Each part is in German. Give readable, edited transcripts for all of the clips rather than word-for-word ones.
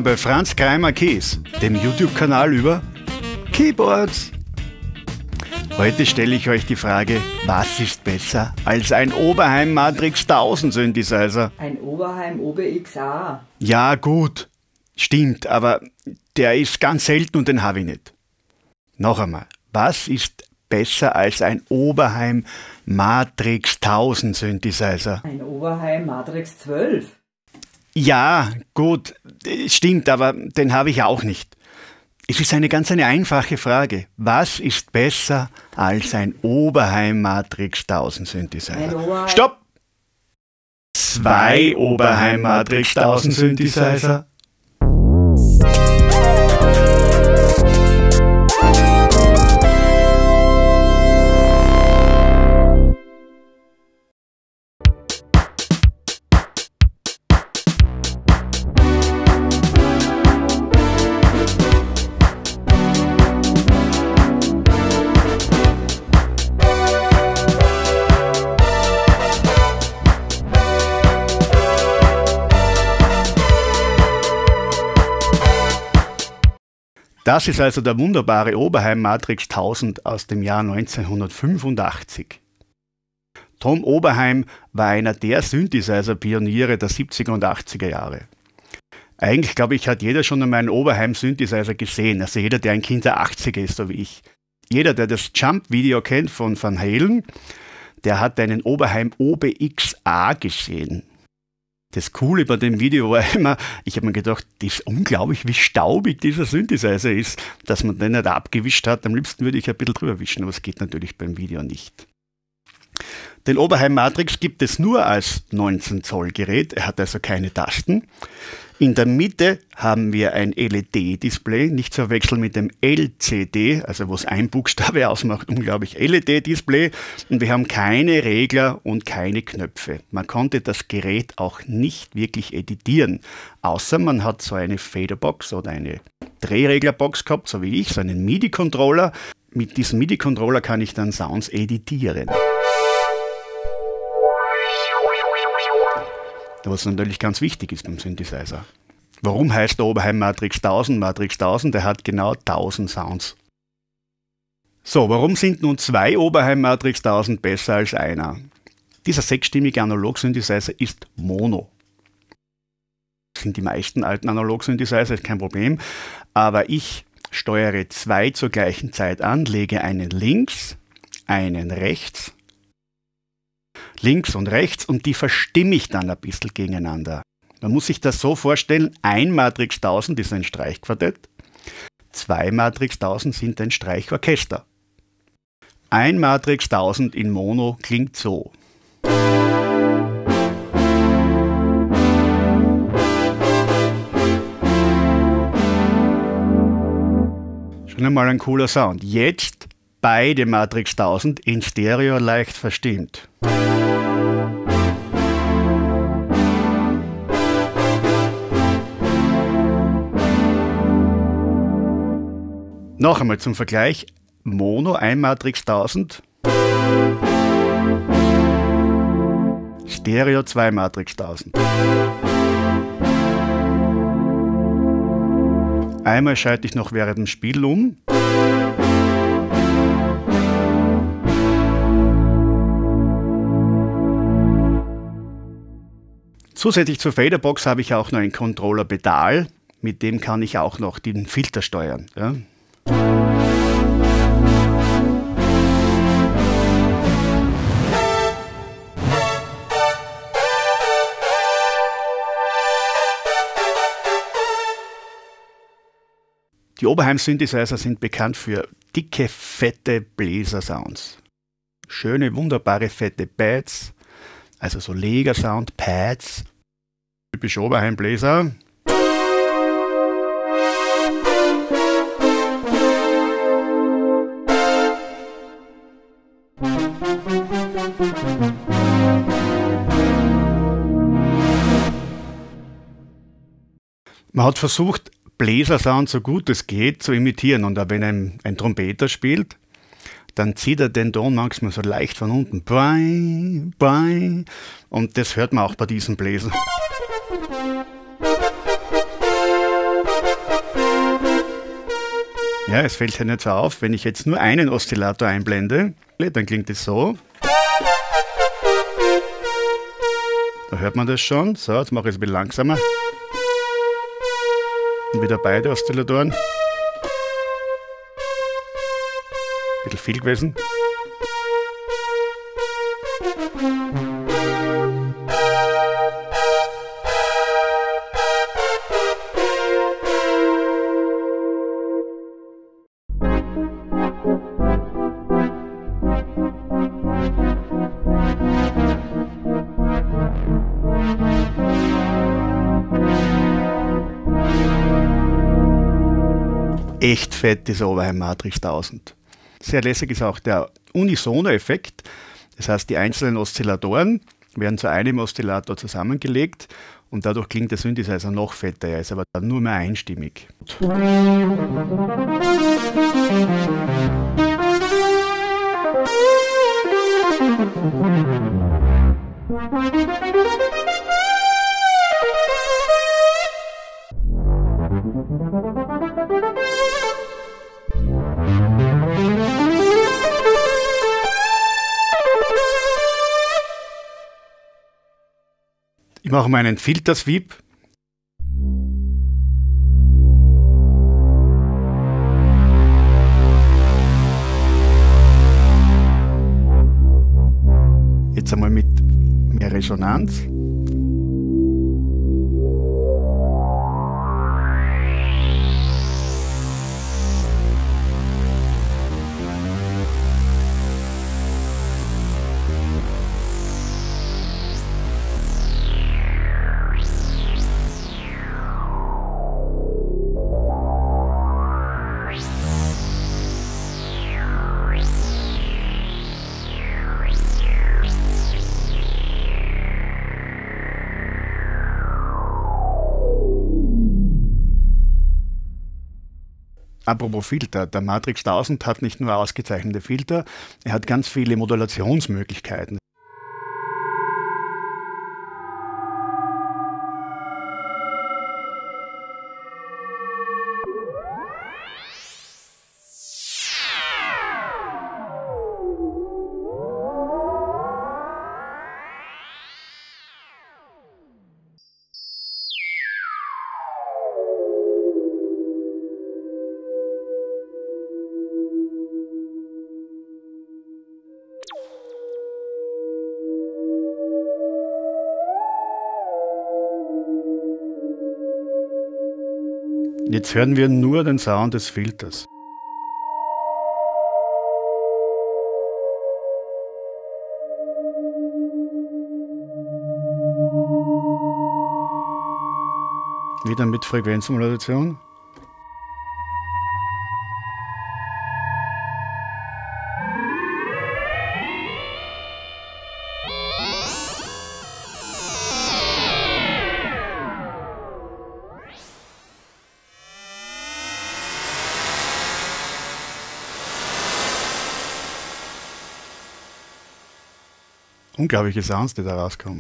willkommen bei Franz Kreimer Keys, dem YouTube-Kanal über Keyboards. Heute stelle ich euch die Frage, was ist besser als ein Oberheim Matrix 1000 Synthesizer? Ein Oberheim OBXA. Ja gut, stimmt, aber der ist ganz selten und den habe ich nicht. Noch einmal, was ist besser als ein Oberheim Matrix 1000 Synthesizer? Ein Oberheim Matrix 12. Ja, gut, stimmt, aber den habe ich auch nicht. Es ist eine ganz einfache Frage. Was ist besser als ein Oberheim Matrix 1000 Synthesizer? Stopp! 2 Oberheim Matrix 1000 Synthesizer. Das ist also der wunderbare Oberheim Matrix 1000 aus dem Jahr 1985. Tom Oberheim war einer der Synthesizer-Pioniere der 70er und 80er Jahre. Eigentlich, glaube ich, hat jeder schon einmal einen Oberheim-Synthesizer gesehen, also jeder, der ein Kind der 80er ist, so wie ich. Jeder, der das Jump-Video kennt von Van Halen, der hat einen Oberheim OBXA gesehen. Das Coole bei dem Video war immer, ich habe mir gedacht, das ist unglaublich, wie staubig dieser Synthesizer ist, dass man den nicht abgewischt hat. Am liebsten würde ich ein bisschen drüber wischen, aber es geht natürlich beim Video nicht. Den Oberheim Matrix gibt es nur als 19 Zoll Gerät, er hat also keine Tasten. In der Mitte haben wir ein LED-Display, nicht zu verwechseln mit dem LCD, also wo es ein Buchstabe ausmacht, unglaublich LED-Display. Und wir haben keine Regler und keine Knöpfe. Man konnte das Gerät auch nicht wirklich editieren, außer man hat so eine Faderbox oder eine Drehreglerbox gehabt, so wie ich, so einen MIDI-Controller. Mit diesem MIDI-Controller kann ich dann Sounds editieren. Was natürlich ganz wichtig ist beim Synthesizer. Warum heißt der Oberheim Matrix 1000 Matrix 1000? Der hat genau 1000 Sounds. So, warum sind nun 2 Oberheim Matrix 1000 besser als einer? Dieser 6-stimmige Analog-Synthesizer ist Mono. Das sind die meisten alten Analog-Synthesizer, ist kein Problem. Aber ich steuere 2 zur gleichen Zeit an, lege einen links, einen rechts, links und rechts und die verstimme ich dann ein bisschen gegeneinander. Man muss sich das so vorstellen, ein Matrix 1000 ist ein Streichquartett, 2 Matrix 1000 sind ein Streichorchester. Ein Matrix 1000 in Mono klingt so. Schon einmal ein cooler Sound. Jetzt beide Matrix 1000 in Stereo leicht verstimmt. Noch einmal zum Vergleich, Mono 1 Matrix 1000, Stereo 2 Matrix 1000. Einmal schalte ich noch während dem Spiel um. Zusätzlich zur Faderbox habe ich auch noch ein Controller-Pedal, mit dem kann ich auch noch den Filter steuern. Ja. Die Oberheim Synthesizer sind bekannt für dicke, fette Bläser-Sounds. Schöne, wunderbare, fette Pads, also so Leger-Sound, Pads. Typisch Oberheim Bläser. Man hat versucht, Bläsersound so gut es geht zu imitieren, und wenn ein Trompeter spielt, dann zieht er den Ton manchmal so leicht von unten. Boing, boing. Und das hört man auch bei diesen Bläsern. Ja, es fällt ja nicht so auf, wenn ich jetzt nur einen Oszillator einblende, dann klingt es so. Da hört man das schon. So, jetzt mache ich es ein bisschen langsamer. Und wieder beide Oszillatoren. Ein bisschen viel gewesen. Echt fett, dieser Oberheim Matrix 1000. Sehr lässig ist auch der Unisono-Effekt. Das heißt, die einzelnen Oszillatoren werden zu einem Oszillator zusammengelegt und dadurch klingt der Synthesizer noch fetter. Er ist aber dann nur mehr einstimmig. Ich mache mal einen Filtersweep. Jetzt einmal mit mehr Resonanz. Apropos Filter, der Matrix 1000 hat nicht nur ausgezeichnete Filter, er hat ganz viele Modulationsmöglichkeiten. Jetzt hören wir nur den Sound des Filters. Wieder mit Frequenzmodulation. Unglaubliche Sounds, die da rauskommen.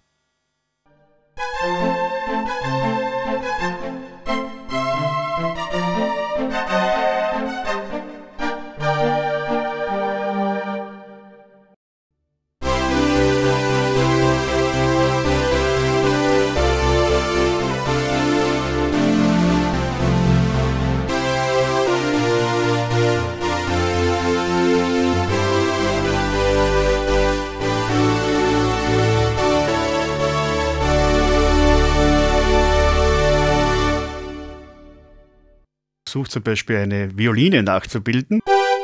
Versucht zum Beispiel eine Violine nachzubilden.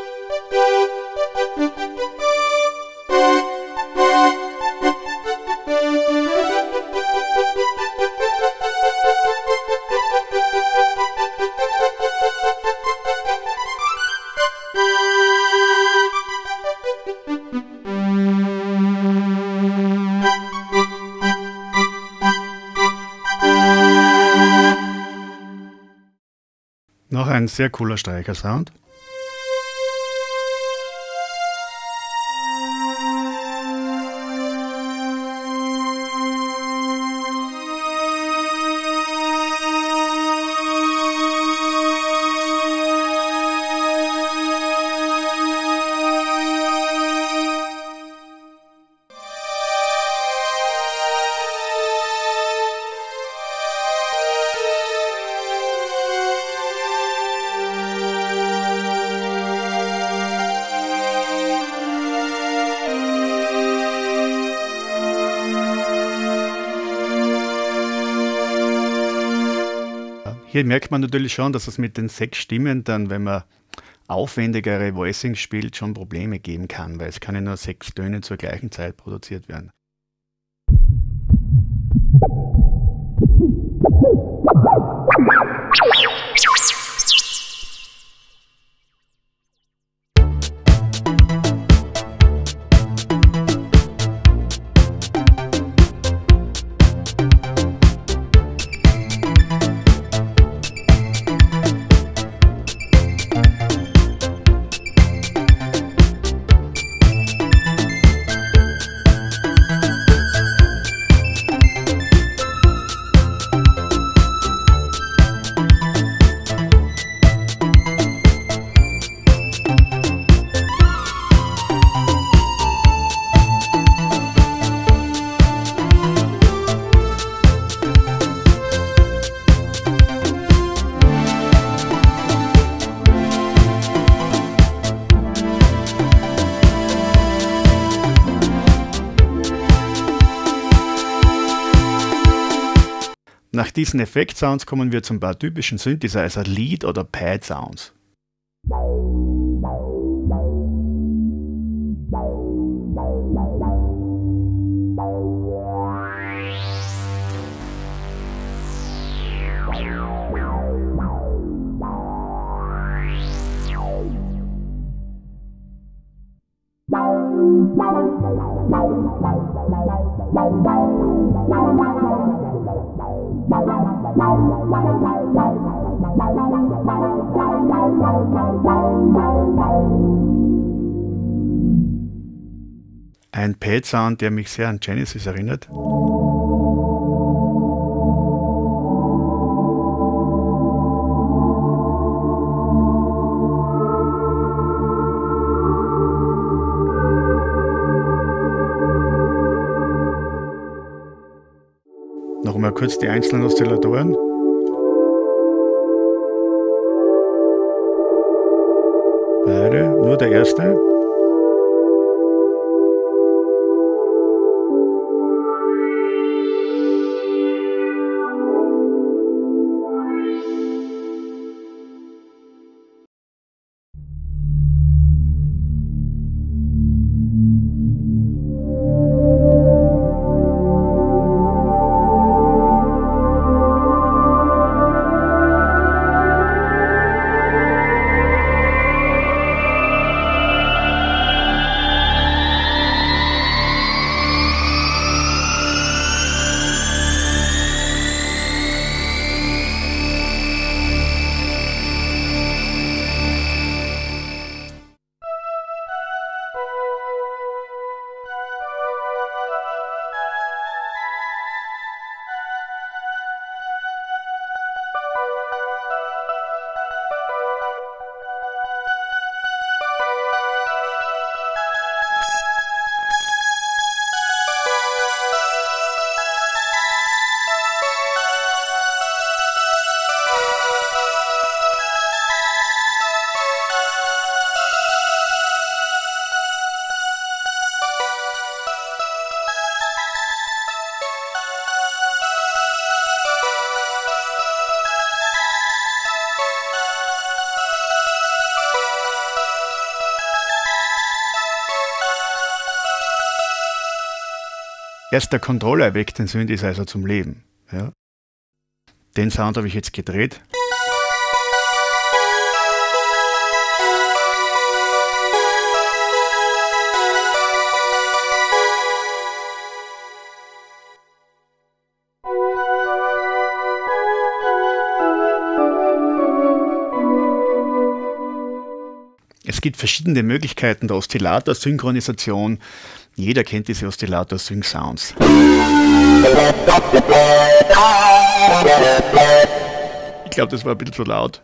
Noch ein sehr cooler Streichersound. Hier merkt man natürlich schon, dass es mit den 6 Stimmen dann, wenn man aufwendigere Voicings spielt, schon Probleme geben kann, weil es können nur 6 Töne zur gleichen Zeit produziert werden. Nach diesen Effekt-Sounds kommen wir zu ein paar typischen Synthesizer Lead- oder Pad-Sounds. Ein Pad-Sound, der mich sehr an Genesis erinnert. Noch einmal kurz die einzelnen Oszillatoren. Beide, nur der erste. Erst der Controller erweckt den Synthesizer zum Leben. Ja. Den Sound habe ich jetzt gedreht. Es gibt verschiedene Möglichkeiten der Oszillator-Synchronisation. Jeder kennt diese Oszillator-Sync-Sounds. Ich glaube, das war ein bisschen zu laut.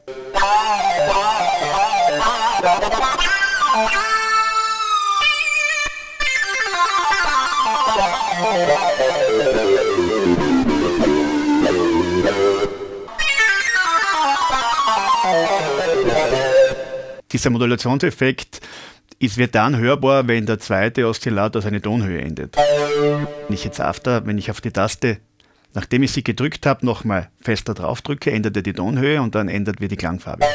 Dieser Modulationseffekt wird dann hörbar, wenn der zweite Oszillator seine Tonhöhe endet. Wenn ich auf die Taste Nachdem ich sie gedrückt habe, nochmal fester drauf drücke, ändert er die Tonhöhe und dann ändert wir die Klangfarbe.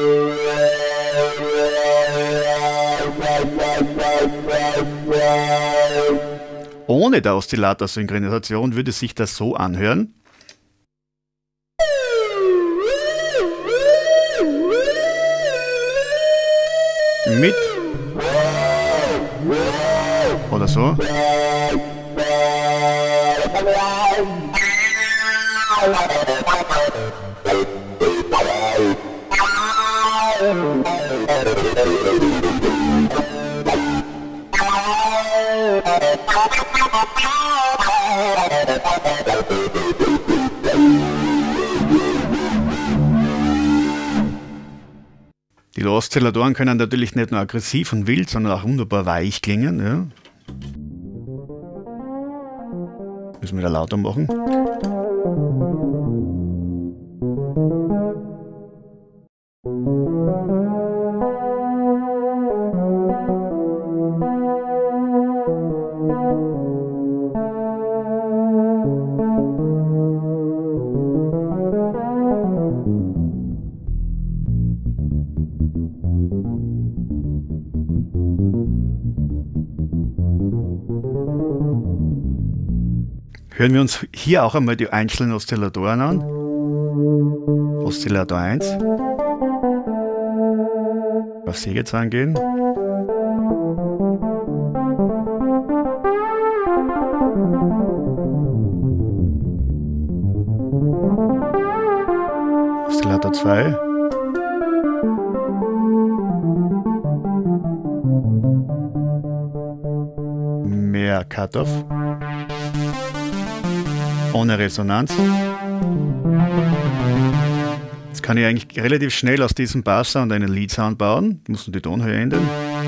Ohne der Oszillator-Synchronisation würde sich das so anhören. Mit oder so. Die Oszillatoren können natürlich nicht nur aggressiv und wild, sondern auch wunderbar weich klingen. Ja. Müssen wir wieder lauter machen. Hören wir uns hier auch einmal die einzelnen Oszillatoren an. Oszillator 1. Auf Sägezahn gehen. Oszillator 2. Mehr Cut-Off. Ohne Resonanz. Jetzt kann ich eigentlich relativ schnell aus diesem Basssound einen Lead-Sound bauen. Ich muss nur die Tonhöhe ändern.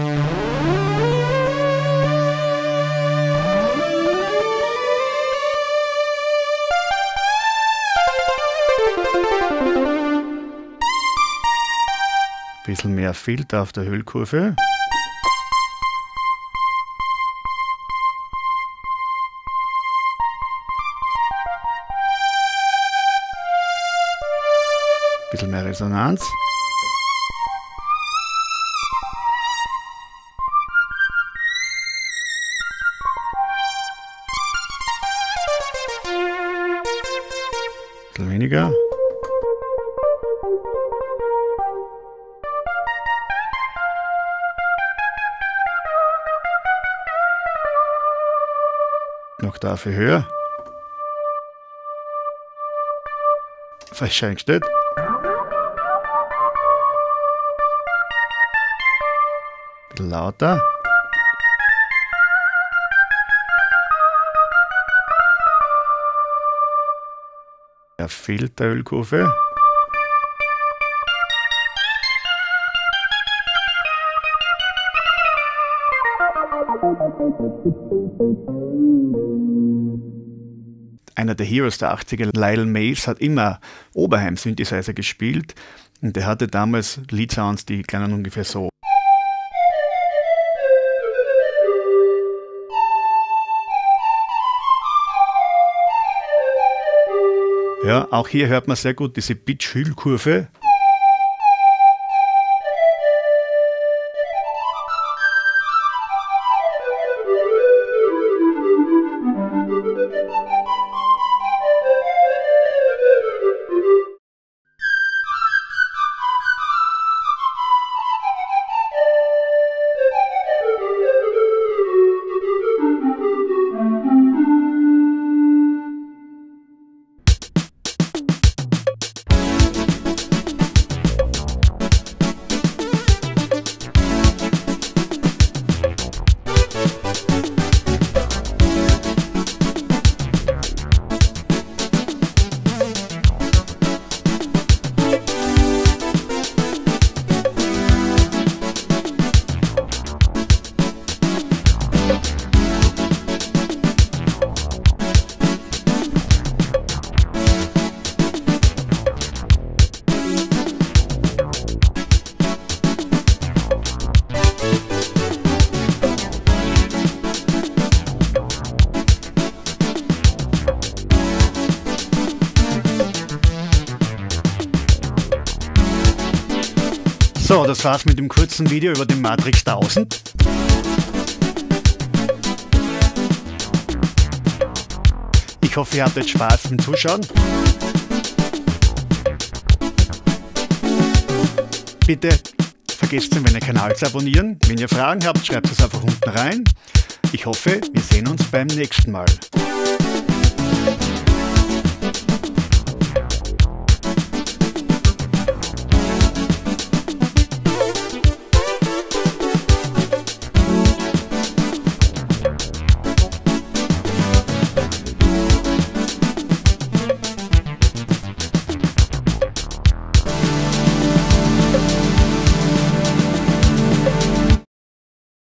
Bisschen mehr Filter auf der Hüllkurve. Bisschen mehr Resonanz. Bisschen weniger. Noch dafür höher. Falsch eingestellt. Bisschen lauter. Der Filterölkurve. Einer der Heroes der 80er, Lyle Mays, hat immer Oberheim-Synthesizer gespielt und der hatte damals Lead-Sounds, die klangen ungefähr so. Ja, auch hier hört man sehr gut diese Pitch-Hüllkurve. So, das war's mit dem kurzen Video über den Matrix 1000. Ich hoffe, ihr hattet Spaß beim Zuschauen. Bitte vergesst nicht, meinen Kanal zu abonnieren. Wenn ihr Fragen habt, schreibt es einfach unten rein. Ich hoffe, wir sehen uns beim nächsten Mal.